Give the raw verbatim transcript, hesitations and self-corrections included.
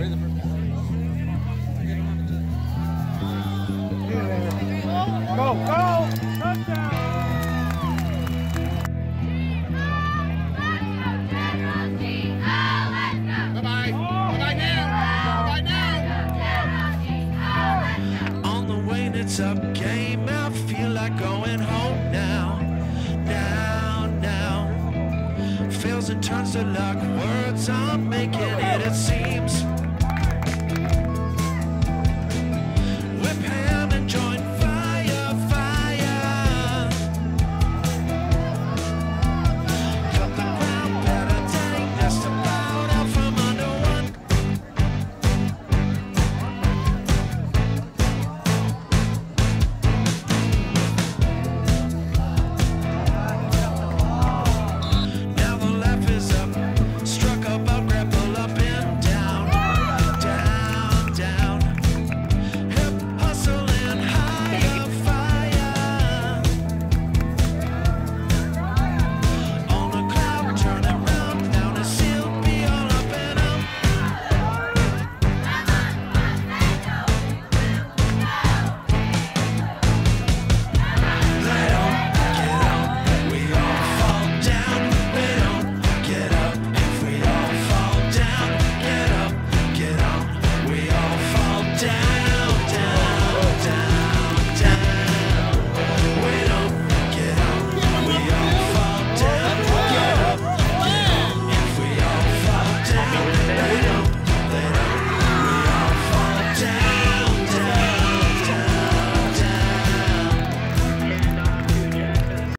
Go, go! Touchdown! Bye-bye. Bye-bye now. Bye-bye now. On the way to top game, I feel like going home now. Now, now. Fails and turns to luck, words I'm making it, it seems.